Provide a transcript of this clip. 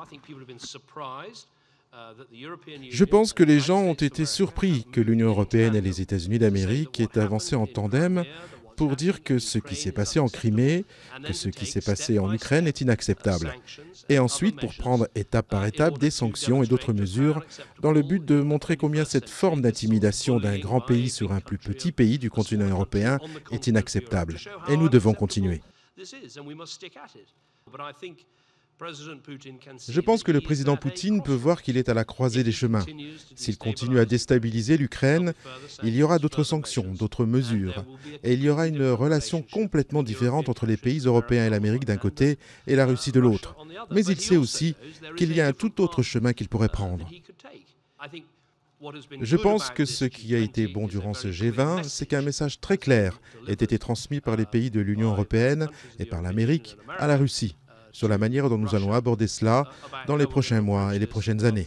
Je pense que les gens ont été surpris que l'Union européenne et les États-Unis d'Amérique aient avancé en tandem pour dire que ce qui s'est passé en Crimée, que ce qui s'est passé en Ukraine est inacceptable. Et ensuite pour prendre étape par étape des sanctions et d'autres mesures dans le but de montrer combien cette forme d'intimidation d'un grand pays sur un plus petit pays du continent européen est inacceptable. Et nous devons continuer. Je pense que le président Poutine peut voir qu'il est à la croisée des chemins. S'il continue à déstabiliser l'Ukraine, il y aura d'autres sanctions, d'autres mesures, et il y aura une relation complètement différente entre les pays européens et l'Amérique d'un côté et la Russie de l'autre. Mais il sait aussi qu'il y a un tout autre chemin qu'il pourrait prendre. Je pense que ce qui a été bon durant ce G20, c'est qu'un message très clair ait été transmis par les pays de l'Union européenne et par l'Amérique à la Russie sur la manière dont nous allons aborder cela dans les prochains mois et les prochaines années.